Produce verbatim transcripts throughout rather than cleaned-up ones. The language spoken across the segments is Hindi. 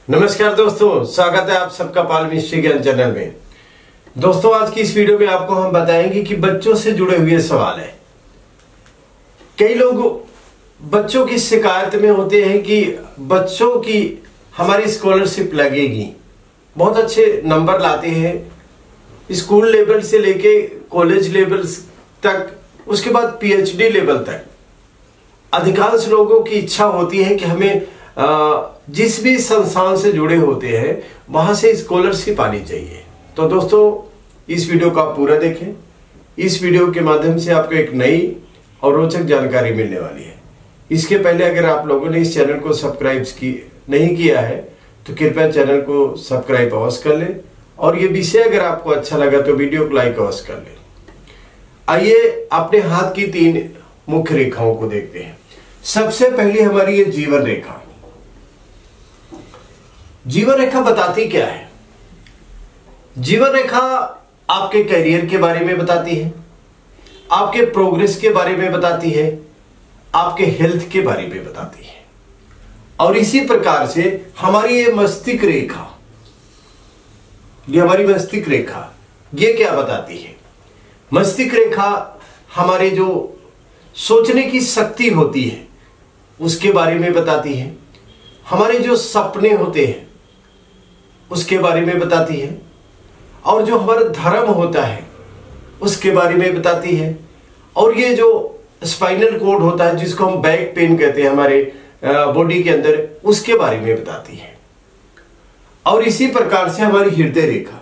नमस्कार दोस्तों, स्वागत है आप सबका पाल मिस्ट्री ज्ञान चैनल में। दोस्तों, आज की इस वीडियो में आपको हम बताएंगे कि बच्चों से जुड़े हुए सवाल है। कई लोग बच्चों की शिकायत में होते हैं कि बच्चों की हमारी स्कॉलरशिप लगेगी, बहुत अच्छे नंबर लाते हैं स्कूल लेवल से लेके कॉलेज लेवल तक, उसके बाद पीएचडी लेवल तक। अधिकांश लोगों की इच्छा होती है कि हमें जिस भी संस्थान से जुड़े होते हैं वहां से स्कॉलरशिप आनी चाहिए। तो दोस्तों, इस वीडियो को आप पूरा देखें। इस वीडियो के माध्यम से आपको एक नई और रोचक जानकारी मिलने वाली है। इसके पहले अगर आप लोगों ने इस चैनल को सब्सक्राइब की नहीं किया है तो कृपया चैनल को सब्सक्राइब अवश्य कर लें, और ये विषय अगर आपको अच्छा लगा तो वीडियो को लाइक अवश्य कर लें। आइए अपने हाथ की तीन मुख्य रेखाओं को देखते हैं। सबसे पहली हमारी ये जीवन रेखा। जीवन रेखा बताती क्या है? जीवन रेखा आपके करियर के बारे में बताती है, आपके प्रोग्रेस के बारे में बताती है, आपके हेल्थ के बारे में बताती है। और इसी प्रकार से हमारी ये मस्तिष्क रेखा, ये हमारी मस्तिष्क रेखा ये क्या बताती है? मस्तिष्क रेखा हमारे जो सोचने की शक्ति होती है उसके बारे में बताती है, हमारे जो सपने होते हैं उसके बारे में बताती है, और जो हमारा धर्म होता है उसके बारे में बताती है, और ये जो स्पाइनल कोड होता है जिसको हम बैक पेन कहते हैं हमारे बॉडी के अंदर, उसके बारे में बताती है। और इसी प्रकार से हमारी हृदय रेखा,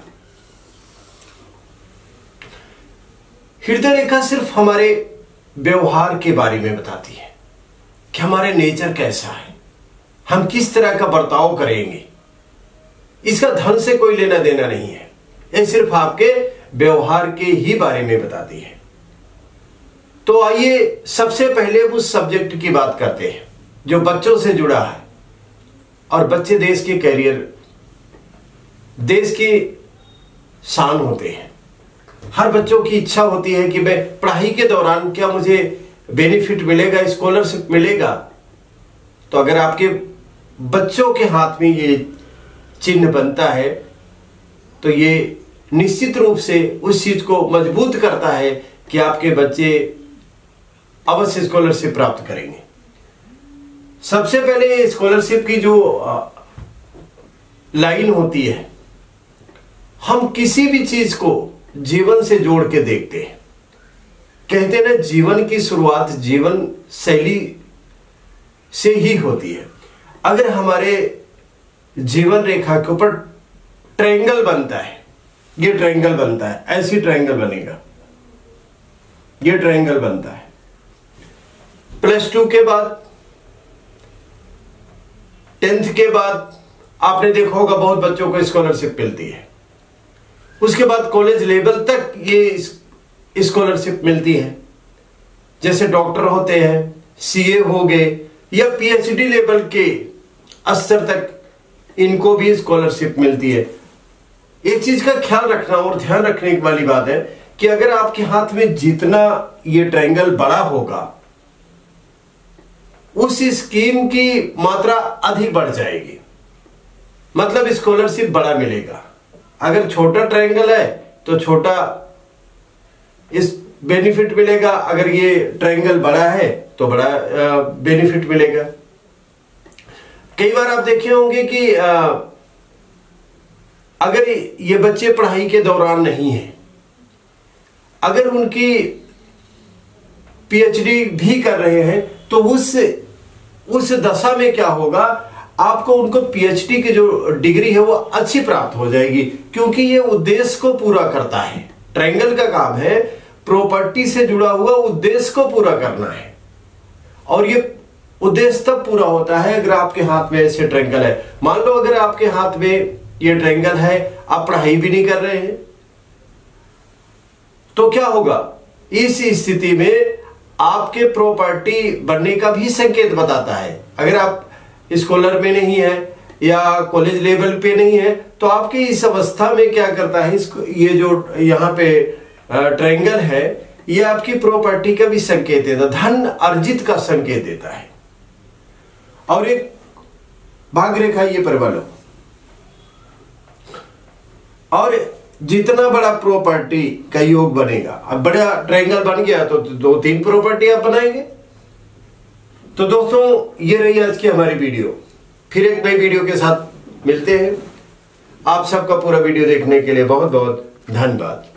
हृदय रेखा सिर्फ हमारे व्यवहार के बारे में बताती है कि हमारे नेचर कैसा है, हम किस तरह का बर्ताव करेंगे। इसका धन से कोई लेना देना नहीं है, ये सिर्फ आपके व्यवहार के ही बारे में बताती है। तो आइए सबसे पहले उस सब्जेक्ट की बात करते हैं जो बच्चों से जुड़ा है। और बच्चे देश के कैरियर, देश की शान होते हैं। हर बच्चों की इच्छा होती है कि मैं पढ़ाई के दौरान क्या मुझे बेनिफिट मिलेगा, स्कॉलरशिप मिलेगा। तो अगर आपके बच्चों के हाथ में ये चिन्ह बनता है तो ये निश्चित रूप से उस चीज को मजबूत करता है कि आपके बच्चे अवश्य स्कॉलरशिप प्राप्त करेंगे। सबसे पहले स्कॉलरशिप की जो लाइन होती है, हम किसी भी चीज को जीवन से जोड़ के देखते हैं। कहते हैं ना, जीवन की शुरुआत जीवन शैली से ही होती है। अगर हमारे जीवन रेखा के ऊपर ट्रायंगल बनता है, ये ट्रायंगल बनता है, ऐसी ट्रायंगल बनेगा, ये ट्रायंगल बनता है। प्लस टू के बाद, टेंथ के बाद आपने देखा होगा बहुत बच्चों को स्कॉलरशिप मिलती है। उसके बाद कॉलेज लेवल तक ये स्कॉलरशिप मिलती है। जैसे डॉक्टर होते हैं, सीए हो गए, या पीएचडी लेवल के स्तर तक इनको भी स्कॉलरशिप मिलती है। एक चीज का ख्याल रखना और ध्यान रखने वाली बात है कि अगर आपके हाथ में जितना ये ट्रायंगल बड़ा होगा उस स्कीम की मात्रा अधिक बढ़ जाएगी, मतलब स्कॉलरशिप बड़ा मिलेगा। अगर छोटा ट्रायंगल है तो छोटा इस बेनिफिट मिलेगा, अगर ये ट्रायंगल बड़ा है तो बड़ा बेनिफिट मिलेगा। कई बार आप देखे होंगे कि अगर ये बच्चे पढ़ाई के दौरान नहीं है, अगर उनकी पीएचडी भी कर रहे हैं तो उस उस दशा में क्या होगा, आपको उनको पीएचडी की जो डिग्री है वो अच्छी प्राप्त हो जाएगी, क्योंकि ये उद्देश्य को पूरा करता है। ट्रायंगल का काम है प्रॉपर्टी से जुड़ा हुआ उद्देश्य को पूरा करना है, और ये उद्देश्य तब पूरा होता है अगर आपके हाथ में ऐसे ट्रायंगल है। मान लो अगर आपके हाथ में ये ट्रायंगल है, आप पढ़ाई भी नहीं कर रहे हैं, तो क्या होगा? इस स्थिति में आपके प्रॉपर्टी बनने का भी संकेत बताता है। अगर आप स्कॉलर में नहीं है या कॉलेज लेवल पे नहीं है तो आपकी इस अवस्था में क्या करता है, इसको ये जो यहाँ पे ट्रायंगल है ये आपकी प्रॉपर्टी का भी संकेत देता है, धन अर्जित का संकेत देता है। और एक भाग रेखा ये पर वालों, और जितना बड़ा प्रॉपर्टी का योग बनेगा, अब बड़ा ट्रायंगल बन गया तो दो तीन प्रॉपर्टी आप बनाएंगे। तो दोस्तों ये रही आज की हमारी वीडियो, फिर एक नई वीडियो के साथ मिलते हैं। आप सबका पूरा वीडियो देखने के लिए बहुत बहुत धन्यवाद।